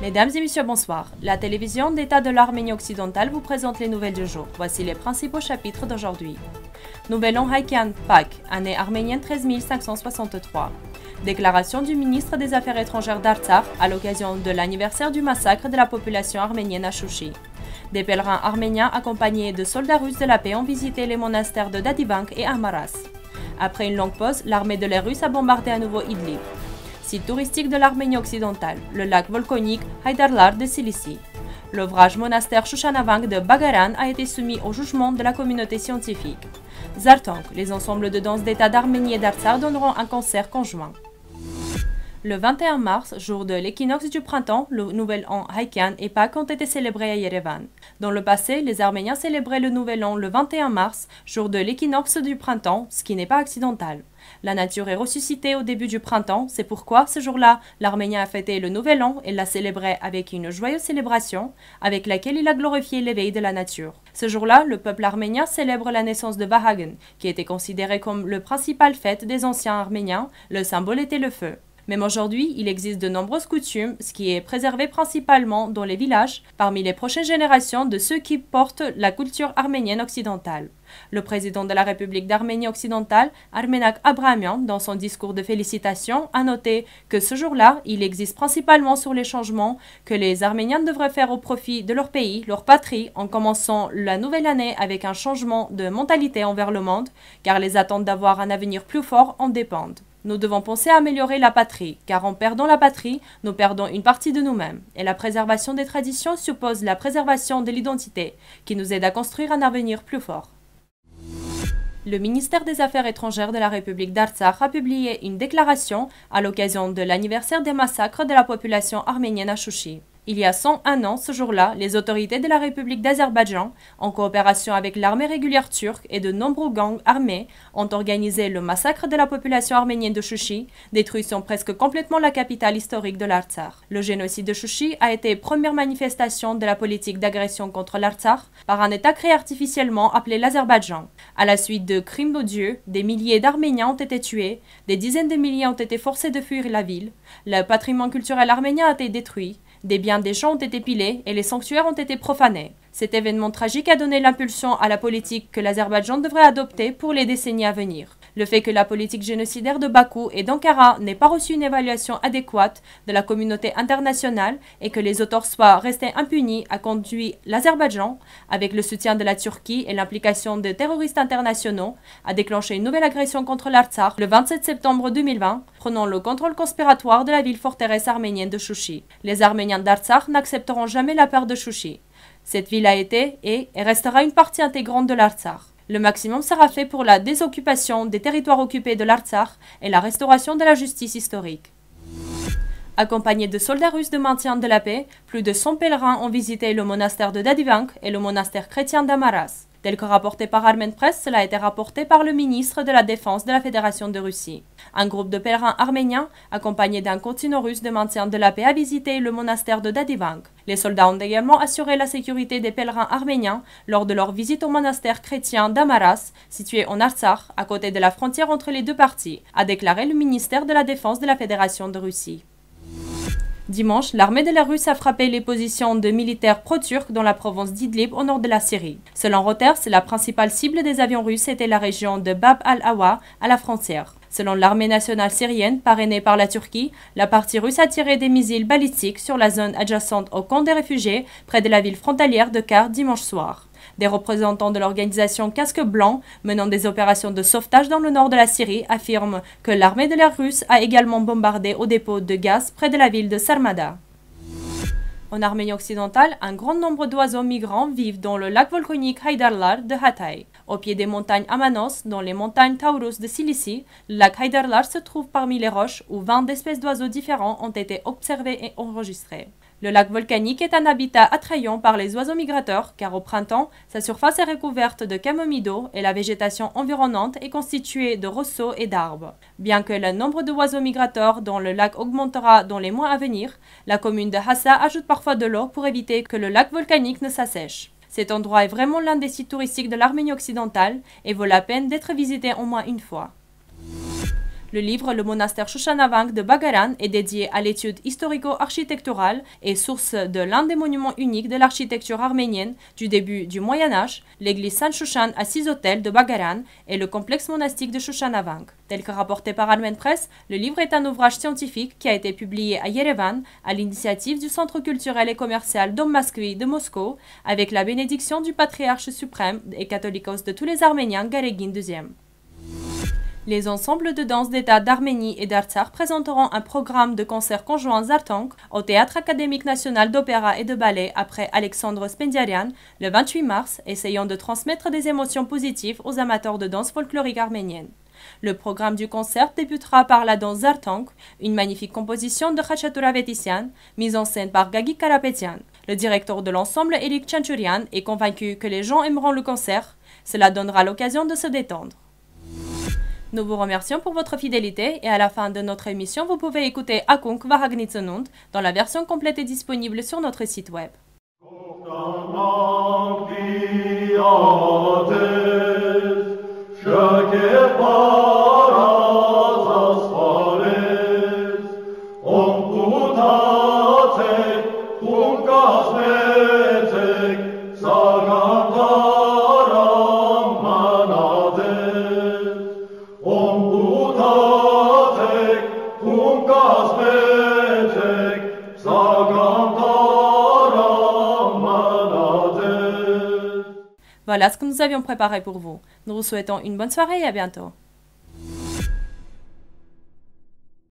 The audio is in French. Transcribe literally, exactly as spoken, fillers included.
Mesdames et messieurs, bonsoir. La télévision d'État de l'Arménie occidentale vous présente les nouvelles du jour. Voici les principaux chapitres d'aujourd'hui. Nouvel an Haïkian, Pâques, année arménienne treize mille cinq cent soixante-trois. Déclaration du ministre des Affaires étrangères d'Artsakh à l'occasion de l'anniversaire du massacre de la population arménienne à Chouchi. Des pèlerins arméniens accompagnés de soldats russes de la paix ont visité les monastères de Dadivank et Amaras. Après une longue pause, l'armée de l'air russe a bombardé à nouveau Idlib. Site touristique de l'Arménie occidentale, le lac volcanique Haydarlar de Cilicie. L'ouvrage monastère Shoshanavank de Bagaran a été soumis au jugement de la communauté scientifique. Zartank, les ensembles de danse d'État d'Arménie et d'Artsakh donneront un concert conjoint. Le vingt et un mars, jour de l'équinoxe du printemps, le nouvel an Haïkian et Pâques ont été célébrés à Yerevan. Dans le passé, les Arméniens célébraient le nouvel an le vingt et un mars, jour de l'équinoxe du printemps, ce qui n'est pas accidental. La nature est ressuscitée au début du printemps, c'est pourquoi ce jour-là, l'Arménien a fêté le nouvel an et l'a célébré avec une joyeuse célébration, avec laquelle il a glorifié l'éveil de la nature. Ce jour-là, le peuple arménien célèbre la naissance de Vahagen, qui était considéré comme le principal fête des anciens Arméniens, le symbole était le feu. Même aujourd'hui, il existe de nombreuses coutumes, ce qui est préservé principalement dans les villages, parmi les prochaines générations de ceux qui portent la culture arménienne occidentale. Le président de la République d'Arménie occidentale, Armenak Abrahamian, dans son discours de félicitations, a noté que ce jour-là, il existe principalement sur les changements que les Arméniens devraient faire au profit de leur pays, leur patrie, en commençant la nouvelle année avec un changement de mentalité envers le monde, car les attentes d'avoir un avenir plus fort en dépendent. Nous devons penser à améliorer la patrie, car en perdant la patrie, nous perdons une partie de nous-mêmes. Et la préservation des traditions suppose la préservation de l'identité, qui nous aide à construire un avenir plus fort. Le ministère des Affaires étrangères de la République d'Artsakh a publié une déclaration à l'occasion de l'anniversaire des massacres de la population arménienne à Chouchi. Il y a cent un ans, ce jour-là, les autorités de la République d'Azerbaïdjan, en coopération avec l'armée régulière turque et de nombreux gangs armés, ont organisé le massacre de la population arménienne de Chouchi, détruisant presque complètement la capitale historique de l'Artsakh. Le génocide de Chouchi a été première manifestation de la politique d'agression contre l'Artsakh par un État créé artificiellement appelé l'Azerbaïdjan. À la suite de crimes odieux, des milliers d'Arméniens ont été tués, des dizaines de milliers ont été forcés de fuir la ville, le patrimoine culturel arménien a été détruit, des biens des gens ont été pilés et les sanctuaires ont été profanés. Cet événement tragique a donné l'impulsion à la politique que l'Azerbaïdjan devrait adopter pour les décennies à venir. Le fait que la politique génocidaire de Bakou et d'Ankara n'ait pas reçu une évaluation adéquate de la communauté internationale et que les auteurs soient restés impunis a conduit l'Azerbaïdjan, avec le soutien de la Turquie et l'implication de terroristes internationaux, à déclencher une nouvelle agression contre l'Artsakh le vingt-sept septembre deux mille vingt, prenant le contrôle conspiratoire de la ville forteresse arménienne de Chouchi. Les Arméniens d'Artsakh n'accepteront jamais la peur de Chouchi. Cette ville a été et restera une partie intégrante de l'Artsakh. Le maximum sera fait pour la désoccupation des territoires occupés de l'Artsakh et la restauration de la justice historique. Accompagnés de soldats russes de maintien de la paix, plus de cent pèlerins ont visité le monastère de Dadivank et le monastère chrétien d'Amaras. Tel que rapporté par Armen Press, cela a été rapporté par le ministre de la Défense de la Fédération de Russie. Un groupe de pèlerins arméniens, accompagné d'un contingent russe de maintien de la paix, a visité le monastère de Dadivank. Les soldats ont également assuré la sécurité des pèlerins arméniens lors de leur visite au monastère chrétien d'Amaras, situé en Artsakh, à côté de la frontière entre les deux parties, a déclaré le ministère de la Défense de la Fédération de Russie. Dimanche, l'armée de la Russe a frappé les positions de militaires pro-turcs dans la province d'Idlib au nord de la Syrie. Selon Reuters, la principale cible des avions russes était la région de Bab al-Awa, à la frontière. Selon l'armée nationale syrienne, parrainée par la Turquie, la partie russe a tiré des missiles balistiques sur la zone adjacente au camp des réfugiés, près de la ville frontalière de Kar dimanche soir. Des représentants de l'organisation Casque Blanc, menant des opérations de sauvetage dans le nord de la Syrie, affirment que l'armée de l'air russe a également bombardé au dépôt de gaz près de la ville de Sarmada. En Arménie occidentale, un grand nombre d'oiseaux migrants vivent dans le lac volcanique Haydarlar de Hatay. Au pied des montagnes Amanos, dans les montagnes Taurus de Cilicie, le lac Haydarlar se trouve parmi les roches où vingt espèces d'oiseaux différents ont été observées et enregistrées. Le lac volcanique est un habitat attrayant par les oiseaux migrateurs car au printemps, sa surface est recouverte de camomilles d'eau et la végétation environnante est constituée de roseaux et d'arbres. Bien que le nombre d'oiseaux migrateurs dans le lac augmentera dans les mois à venir, la commune de Hassa ajoute parfois de l'eau pour éviter que le lac volcanique ne s'assèche. Cet endroit est vraiment l'un des sites touristiques de l'Arménie occidentale et vaut la peine d'être visité au moins une fois. Le livre Le monastère Shushanavang de Bagaran est dédié à l'étude historico-architecturale et source de l'un des monuments uniques de l'architecture arménienne du début du Moyen-Âge, l'église Saint-Shushan à six autels de Bagaran et le complexe monastique de Shushanavang. Tel que rapporté par Armen Press, le livre est un ouvrage scientifique qui a été publié à Yerevan à l'initiative du Centre culturel et commercial Dom Moskvi de Moscou avec la bénédiction du patriarche suprême et catholicos de tous les Arméniens Garegin deuxième. Les ensembles de danse d'État d'Arménie et d'Artsakh présenteront un programme de concerts conjoints Zartank au Théâtre académique national d'opéra et de ballet après Alexandre Spendiarian le vingt-huit mars, essayant de transmettre des émotions positives aux amateurs de danse folklorique arménienne. Le programme du concert débutera par la danse Zartank, une magnifique composition de Khachatura Vetisian, mise en scène par Gagi Karapetian. Le directeur de l'ensemble, Eric Chanchurian, est convaincu que les gens aimeront le concert. Cela donnera l'occasion de se détendre. Nous vous remercions pour votre fidélité et à la fin de notre émission, vous pouvez écouter Akunk Vahagnitsenund dans la version complète et disponible sur notre site web. Voilà ce que nous avions préparé pour vous. Nous vous souhaitons une bonne soirée et à bientôt.